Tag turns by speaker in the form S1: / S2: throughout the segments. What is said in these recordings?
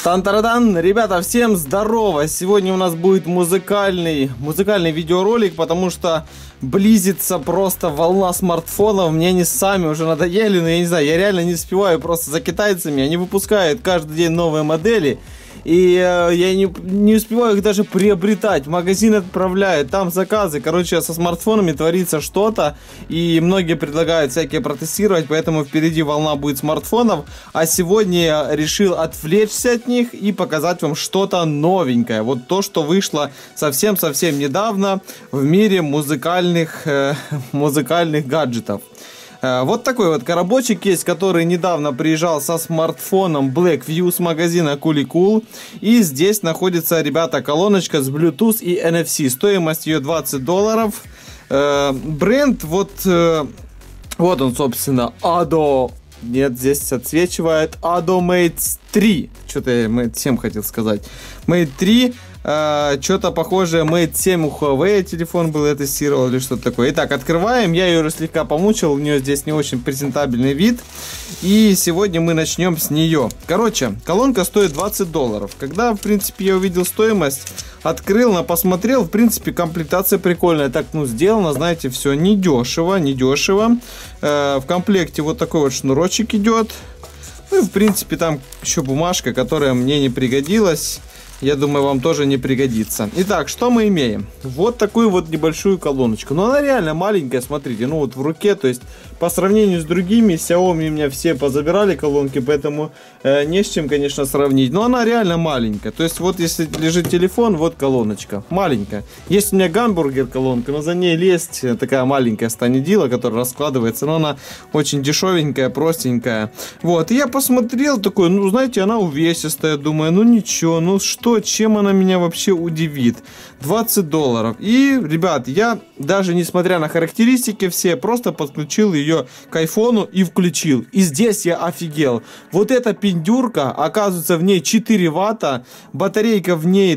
S1: Тан-тарадан, ребята, всем здорово! Сегодня у нас будет музыкальный видеоролик, потому что близится просто волна смартфонов. Мне они сами уже надоели, но я не знаю, я реально не успеваю просто за китайцами. Они выпускают каждый день новые модели. И я не успеваю их даже приобретать. В магазин отправляют, там заказы. Короче, со смартфонами творится что-то. И многие предлагают всякие протестировать. Поэтому впереди волна будет смартфонов. А сегодня я решил отвлечься от них и показать вам что-то новенькое. Вот то, что вышло совсем-совсем недавно в мире музыкальных гаджетов. Вот такой вот коробочек есть, который недавно приезжал со смартфоном Blackview с магазина Cool. И здесь находится, ребята, колоночка с Bluetooth и NFC. Стоимость ее $20. Бренд, вот он, собственно, Ado. Нет, здесь отсвечивает Ado Mate 3. Что-то я Mate 7 хотел сказать. Mate 3. Что-то похожее Mate 7 у Huawei телефон был, я тестировал или что-то такое. Итак, открываем. Я ее уже слегка помучил. У нее здесь не очень презентабельный вид. И сегодня мы начнем с нее. Короче, колонка стоит $20. Когда, в принципе, я увидел стоимость, открыл, посмотрел. В принципе, комплектация прикольная. Так, сделано, знаете, все недешево. В комплекте вот такой вот шнурочек идет. Ну и, в принципе, там еще бумажка, которая мне не пригодилась. Я думаю, вам тоже не пригодится. Итак, что мы имеем? Вот такую вот небольшую колоночку. Но она реально маленькая, смотрите. Ну вот в руке, то есть по сравнению с другими, Xiaomi у меня все позабирали колонки, поэтому не с чем, конечно, сравнить. Но она реально маленькая. То есть вот если лежит телефон, вот колоночка. Маленькая. Есть у меня гамбургер колонка, но за ней лезть такая маленькая станидила, которая раскладывается. Но она очень дешевенькая, простенькая. Вот, и я посмотрел такой, знаете, она увесистая. Думаю, ничего, что, чем она меня вообще удивит? $20. И, ребят, я даже несмотря на характеристики все, просто подключил ее к айфону и включил. И здесь я офигел. Вот эта пиндюрка, оказывается, в ней 4 ватта, батарейка в ней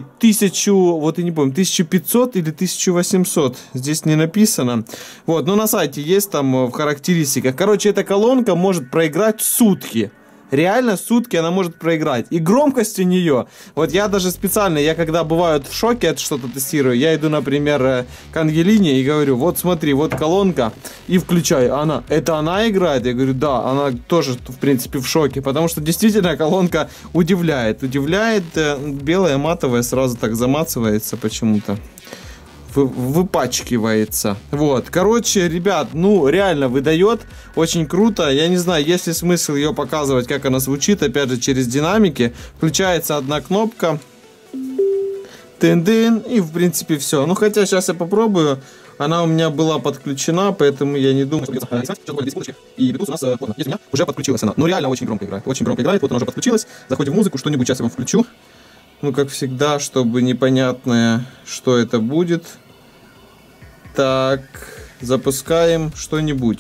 S1: 1500 или 1800. Здесь не написано. Вот, но на сайте есть там в характеристиках. Короче, эта колонка может проиграть сутки. Реально сутки она может проиграть. И громкость у нее, вот я даже специально, я когда бываю в шоке от что-то тестирую, я иду, например, к Ангелине и говорю, вот смотри, вот колонка, и включаю. Это она играет? Я говорю, да, она тоже, в принципе, в шоке, потому что действительно колонка удивляет. Белая матовая сразу так замацывается почему-то. Выпачкивается. Вот. Короче, ребят, реально выдает. Очень круто. Я не знаю, есть ли смысл ее показывать, как она звучит. Опять же, через динамики. Включается одна кнопка. Тын-дын. И, в принципе, все. Хотя сейчас я попробую. Она у меня была подключена, поэтому я не думаю, что и Bluetooth у нас есть у меня уже подключилась она. Реально очень громко играет. Очень громко играет. Вот она уже подключилась. Заходим в музыку. Что-нибудь сейчас я вам включу. Как всегда, чтобы непонятное, что это будет. Так, запускаем что-нибудь.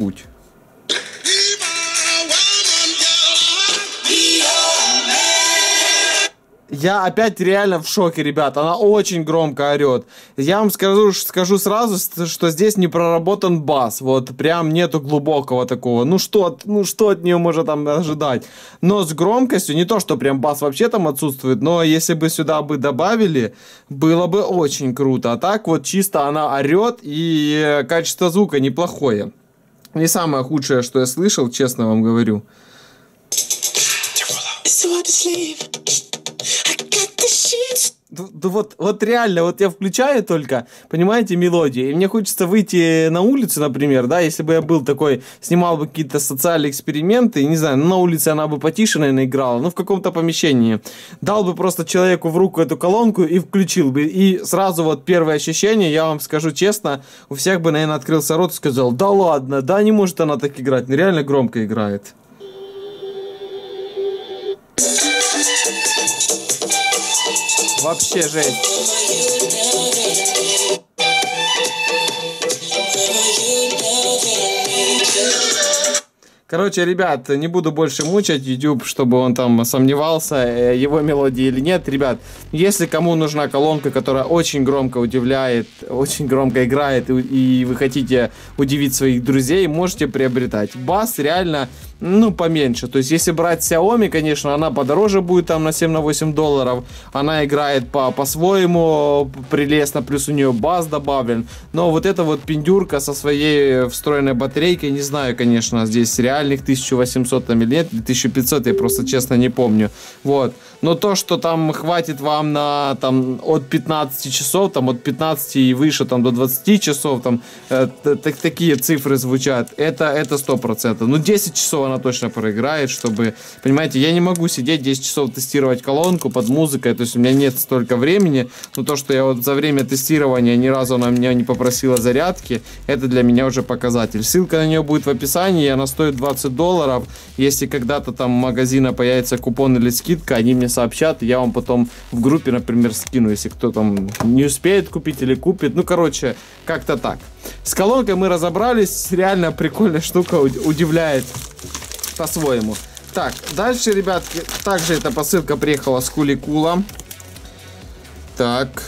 S1: Я опять реально в шоке, ребят. Она очень громко орет. Я вам скажу сразу, что здесь не проработан бас. Вот прям нету глубокого такого. Что от нее можно там ожидать? Но с громкостью, не то, что прям бас вообще там отсутствует, но если бы сюда добавили, было бы очень круто. А так вот чисто она орет, и качество звука неплохое. Не самое худшее, что я слышал, честно вам говорю. Вот реально, вот я включаю только, понимаете, мелодию, и мне хочется выйти на улицу, например, да, если бы я был такой, снимал бы какие-то социальные эксперименты, не знаю, на улице она бы потише, наверное, играла, в каком-то помещении, дал бы просто человеку в руку эту колонку и включил бы, и сразу вот первое ощущение, я вам скажу честно, у всех бы, наверное, открылся рот и сказал, да ладно, да не может она так играть, реально громко играет. Вообще жесть. Короче, ребят, не буду больше мучать YouTube, чтобы он там сомневался, его мелодии или нет. Ребят, если кому нужна колонка, которая очень громко удивляет, очень громко играет, и вы хотите удивить своих друзей, можете приобретать. Бас реально ну, поменьше. То есть, если брать Xiaomi, конечно, она подороже будет, там, на 7-8 долларов. Она играет по-своему прелестно, плюс у нее бас добавлен. Но вот эта вот пиндюрка со своей встроенной батарейкой, не знаю, конечно, здесь реальных 1800 там или нет, 1500, я просто честно не помню. Вот. Но то, что там хватит вам на, там, от 15 часов, там, от 15 и выше, там, до 20 часов, там, такие цифры звучат, это 100%. Ну, 10 часов она точно проиграет, чтобы, понимаете, я не могу сидеть 10 часов тестировать колонку под музыкой, то есть у меня нет столько времени, но то, что я вот за время тестирования ни разу она меня не попросила зарядки, это для меня уже показатель. Ссылка на нее будет в описании, она стоит 20 долларов, если когда-то там у магазина появится купон или скидка, они мне сообщат, и я вам потом в группе, например, скину, если кто там не успеет купить или купит, ну, короче, как-то так. С колонкой мы разобрались, реально прикольная штука, удивляет по-своему. Так, дальше, ребятки, также эта посылка приехала с Куликула. Так,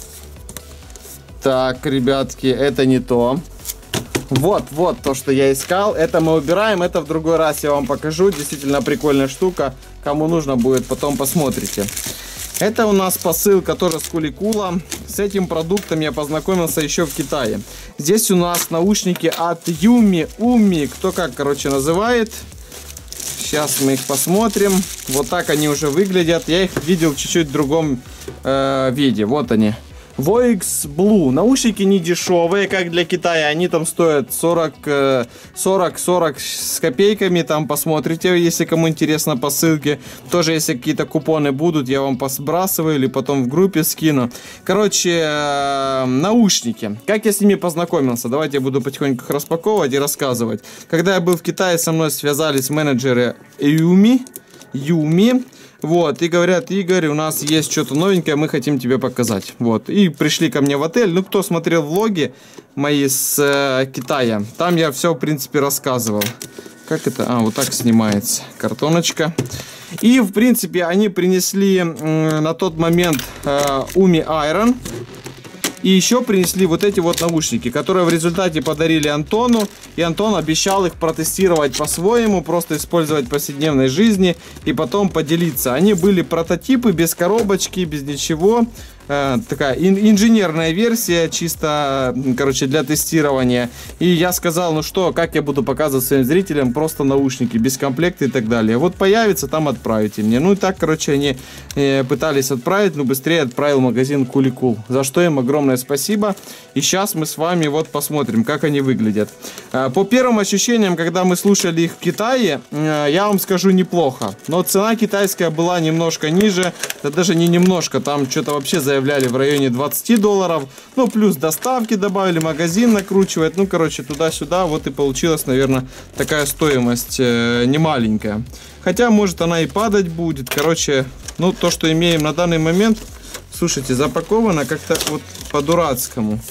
S1: ребятки, это не то. Вот то, что я искал. Это мы убираем, это в другой раз я вам покажу. Действительно прикольная штука. Кому нужно будет, потом посмотрите. Это у нас посылка тоже с Куликула. С этим продуктом я познакомился еще в Китае. Здесь у нас наушники от Umi, кто как, короче, называет. Сейчас мы их посмотрим. Вот так они уже выглядят. Я их видел чуть-чуть в другом виде. Вот они. Voix Blue. Наушники не дешевые, как для Китая. Они там стоят 40 с копейками. Там посмотрите, если кому интересно по ссылке. Тоже, если какие-то купоны будут, я вам посбрасываю или потом в группе скину. Короче, наушники. Как я с ними познакомился? Давайте я буду потихоньку их распаковывать и рассказывать. Когда я был в Китае, со мной связались менеджеры Umi. Вот, и говорят: Игорь, у нас есть что-то новенькое, мы хотим тебе показать. Вот, и пришли ко мне в отель. Ну, кто смотрел влоги мои с Китая, там я все, в принципе, рассказывал. Как это? Вот так снимается картоночка. И, в принципе, они принесли на тот момент Umi Iron. И еще принесли вот эти вот наушники, которые в результате подарили Антону. И Антон обещал их протестировать по-своему, просто использовать в повседневной жизни и потом поделиться. Они были прототипы, без коробочки, без ничего. Такая инженерная версия, чисто, короче, для тестирования. И я сказал, ну что, как я буду показывать своим зрителям просто наушники, без комплекта и так далее. Вот появится, там отправите мне. Ну и так, короче, они пытались отправить, но быстрее отправил магазин Куликул. За что им огромное спасибо. И сейчас мы с вами вот посмотрим, как они выглядят. По первым ощущениям, когда мы слушали их в Китае, я вам скажу, неплохо. Но цена китайская была немножко ниже. Да даже не немножко, там что-то вообще заявляли в районе 20 долларов. Ну, плюс доставки добавили, магазин накручивает. Ну, короче, туда-сюда. Вот и получилась, наверное, такая стоимость немаленькая. Хотя, может, она и падать будет. Короче, ну, то, что имеем на данный момент, слушайте, запаковано как-то вот по-дурацкому.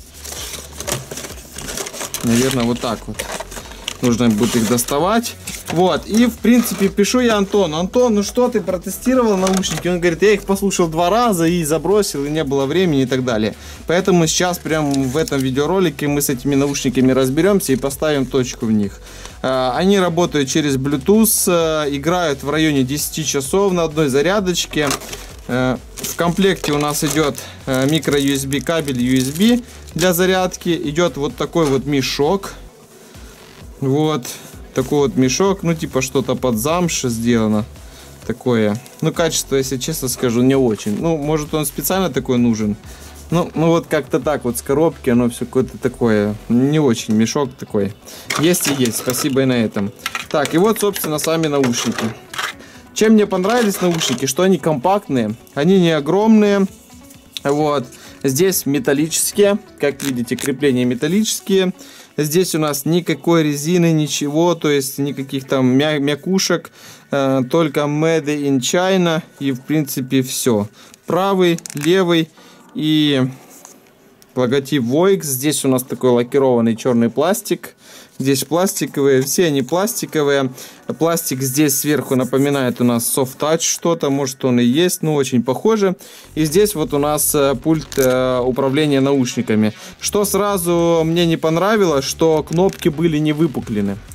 S1: Наверное, вот так вот. Нужно будет их доставать. Вот, и в принципе пишу я Антону: Антон, ну что, ты протестировал наушники? Он говорит: я их послушал 2 раза и забросил, и не было времени и так далее. Поэтому сейчас прямо в этом видеоролике мы с этими наушниками разберемся и поставим точку в них. Они работают через Bluetooth, играют в районе 10 часов на одной зарядочке. В комплекте у нас идет микро-USB кабель USB для зарядки. Идет вот такой вот мешок. Вот. Такой вот мешок, ну типа что-то под замши сделано. Такое. Ну, качество, если честно скажу, не очень. Ну, может, он специально такой нужен. Ну вот как-то так вот с коробки оно все какое-то такое. Не очень мешок такой. Есть и есть, спасибо и на этом. Так, и вот, собственно, сами наушники. Чем мне понравились наушники, что они компактные, они не огромные. Вот. Здесь металлические, как видите, крепления металлические. Здесь у нас никакой резины, ничего, то есть никаких там мякушек, только Made in China, и в принципе все. Правый, левый и логотип Voix. Здесь у нас такой лакированный черный пластик. Здесь пластиковые, все они пластиковые. Пластик здесь сверху напоминает у нас Soft Touch что-то, может он и есть, но очень похоже. И здесь вот у нас пульт управления наушниками. Что сразу мне не понравилось, что кнопки были не выпуклены.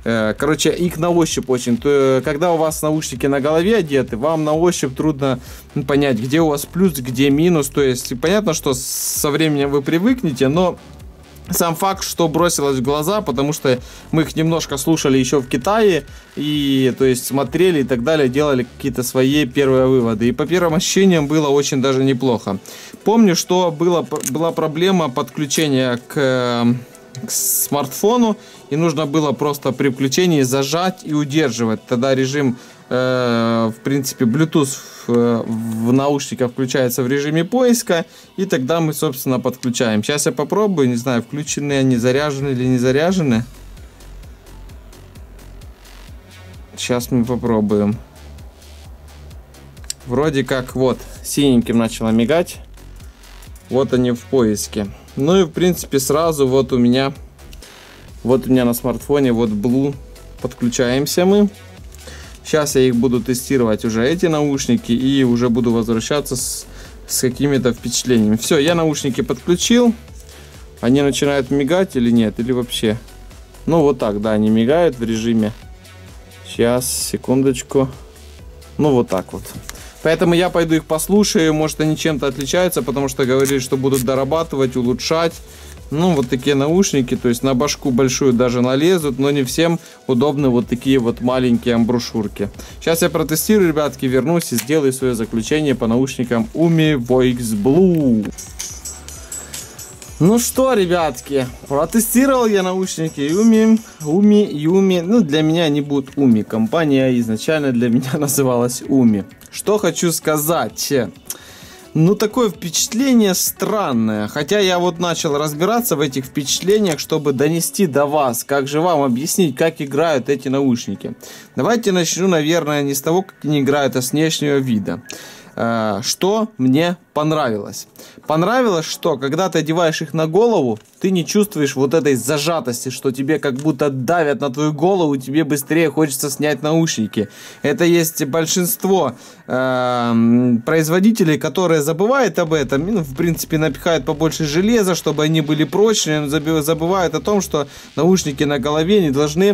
S1: короче, их на ощупь очень. Когда у вас наушники на голове одеты, вам на ощупь трудно понять, где у вас плюс, где минус. То есть понятно, что со временем вы привыкнете, но сам факт, что бросилось в глаза, потому что мы их немножко слушали еще в Китае, и то есть смотрели и так далее, делали какие-то свои первые выводы. И по первым ощущениям было очень даже неплохо. Помню, что была проблема подключения к смартфону, и нужно было просто при включении зажать и удерживать. Тогда режим, в принципе, Bluetooth в наушниках включается в режиме поиска, и тогда мы, собственно, подключаем. Сейчас я попробую, не знаю, включены они, заряжены или не заряжены. Сейчас мы попробуем. Вроде как вот синеньким начало мигать. Вот они в поиске. Ну и в принципе сразу вот у меня на смартфоне вот Blue. Подключаемся мы. Сейчас я их буду тестировать уже, эти наушники, и уже буду возвращаться с какими-то впечатлениями. Все, я наушники подключил. Они начинают мигать или нет, или вообще? Ну вот так, да, они мигают в режиме. Сейчас, секундочку. Ну вот так вот. Поэтому я пойду их послушаю, может они чем-то отличаются, потому что говорили, что будут дорабатывать, улучшать. Ну, вот такие наушники, то есть на башку большую даже налезут, но не всем удобны вот такие вот маленькие амбушюрки. Сейчас я протестирую, ребятки, вернусь и сделаю свое заключение по наушникам Umi Voix Blue. Ну что, ребятки, протестировал я наушники Umi, ну для меня они будут Umi. Компания изначально для меня называлась Umi. Что хочу сказать. Ну, такое впечатление странное. Хотя я вот начал разбираться в этих впечатлениях, чтобы донести до вас, как же вам объяснить, как играют эти наушники. Давайте начну, наверное, не с того, как они играют, а с внешнего вида. Что мне понравилось? Понравилось, что когда ты одеваешь их на голову, ты не чувствуешь вот этой зажатости, что тебе как будто давят на твою голову, тебе быстрее хочется снять наушники. Это есть большинство производителей, которые забывают об этом, ну, в принципе, напихают побольше железа, чтобы они были прочные, но забывают о том, что наушники на голове не должны,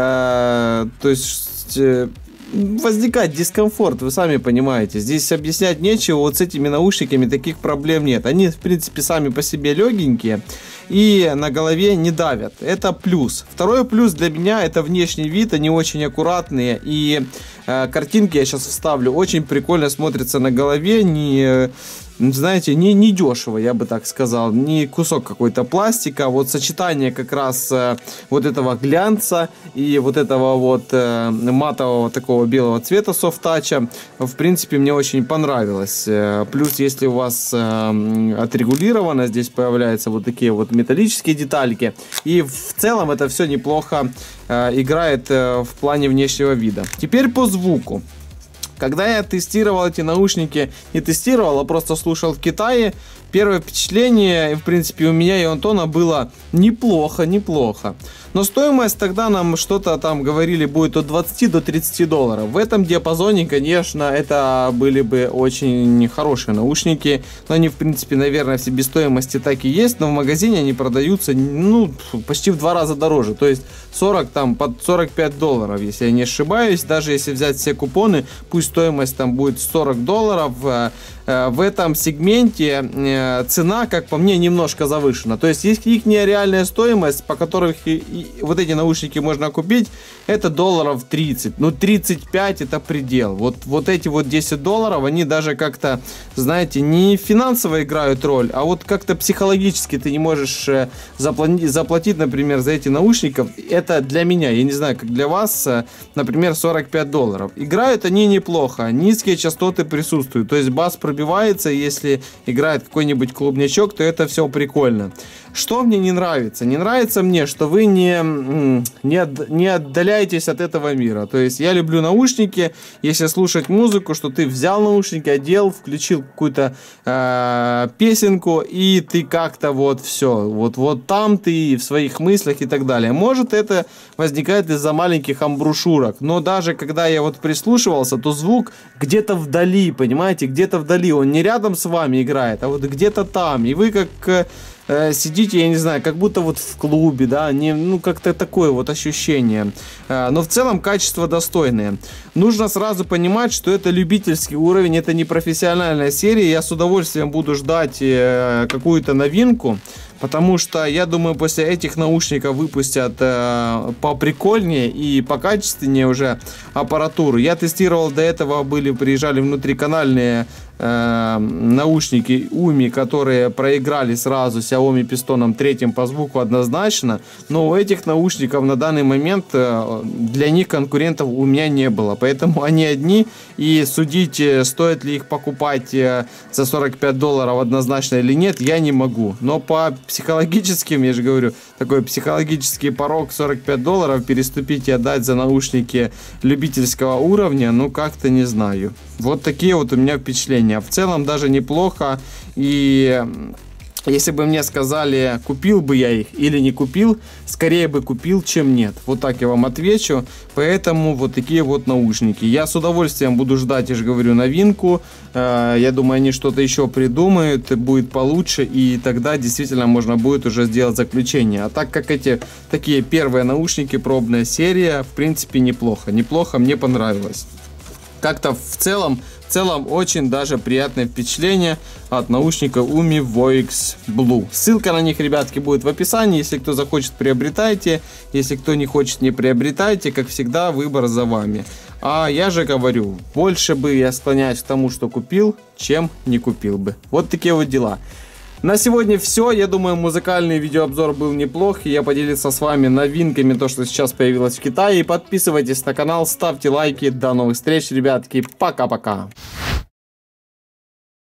S1: то есть возникать дискомфорт, вы сами понимаете. Здесь объяснять нечего, вот с этими наушниками таких проблем нет. Они, в принципе, сами по себе легенькие и на голове не давят. Это плюс. Второй плюс для меня — это внешний вид. Они очень аккуратные, и картинки я сейчас вставлю. Очень прикольно смотрятся на голове, знаете, не дешево, я бы так сказал, не кусок какой-то пластика, вот сочетание как раз вот этого глянца и вот этого вот матового такого белого цвета софт-тача, в принципе, мне очень понравилось. Плюс, если у вас отрегулировано, здесь появляются вот такие вот металлические детальки, и в целом это все неплохо играет в плане внешнего вида. Теперь по звуку. Когда я тестировал эти наушники, не тестировал, а просто слушал в Китае, первое впечатление, в принципе, у меня и у Антона было неплохо. Но стоимость тогда нам что-то там говорили будет от 20 до 30 долларов. В этом диапазоне, конечно, это были бы очень хорошие наушники. Но они, в принципе, наверное, в себестоимости так и есть. Но в магазине они продаются, ну, почти в 2 раза дороже. То есть 40, там, под 45 долларов, если я не ошибаюсь. Даже если взять все купоны, пусть стоимость там будет 40 долларов. В этом сегменте цена, как по мне, немножко завышена. То есть их реальная стоимость, по которой вот эти наушники можно купить, это долларов 30. Ну, 35 это предел. Вот эти вот 10 долларов, они даже как-то, знаете, не финансово играют роль, а вот как-то психологически ты не можешь заплатить, например, за эти наушники. Это для меня, я не знаю, как для вас, например, 45 долларов. Играют они неплохо, низкие частоты присутствуют, то есть бас пробивается, если играет какой-нибудь клубнячок, то это все прикольно. Что мне не нравится? Не нравится мне, что вы не отдаляетесь от этого мира. То есть я люблю наушники, если слушать музыку, что ты взял наушники, одел, включил какую-то песенку, и ты как-то вот все, вот там ты в своих мыслях и так далее. Может, это возникает из-за маленьких амбушюрок, но даже когда я вот прислушивался, то звук где-то вдали, понимаете, где-то вдали, он не рядом с вами играет, а вот где-то там, и вы как сидите, я не знаю, как будто вот в клубе, да, не, ну как-то такое вот ощущение. Но в целом качество достойное. Нужно сразу понимать, что это любительский уровень, это не профессиональная серия. Я с удовольствием буду ждать какую-то новинку. Потому что, я думаю, после этих наушников выпустят поприкольнее и покачественнее уже аппаратуру. Я тестировал до этого, приезжали внутриканальные наушники Umi, которые проиграли сразу Xiaomi Piston 3 по звуку однозначно. Но у этих наушников на данный момент для них конкурентов у меня не было. Поэтому они одни. И судить, стоит ли их покупать за $45 однозначно или нет, я не могу. Но по психологическим, я же говорю, такой психологический порог $45 переступить и отдать за наушники любительского уровня, ну как-то не знаю. Вот такие вот у меня впечатления. В целом даже неплохо. И если бы мне сказали, купил бы я их или не купил, скорее бы купил, чем нет. Вот так я вам отвечу. Поэтому вот такие вот наушники. Я с удовольствием буду ждать, я же говорю, новинку. Я думаю, они что-то еще придумают, будет получше. И тогда действительно можно будет уже сделать заключение. А так как эти такие первые наушники, пробная серия, в принципе, неплохо. Неплохо, мне понравилось. Как-то в целом очень даже приятное впечатление от наушников Umi Voix Blue. Ссылка на них, ребятки, будет в описании. Если кто захочет, приобретайте. Если кто не хочет, не приобретайте. Как всегда, выбор за вами. А я же говорю, больше бы я склоняюсь к тому, что купил, чем не купил бы. Вот такие вот дела. На сегодня все. Я думаю, музыкальный видеообзор был неплох. И я поделился с вами новинками, то, что сейчас появилось в Китае. Подписывайтесь на канал, ставьте лайки. До новых встреч, ребятки. Пока-пока.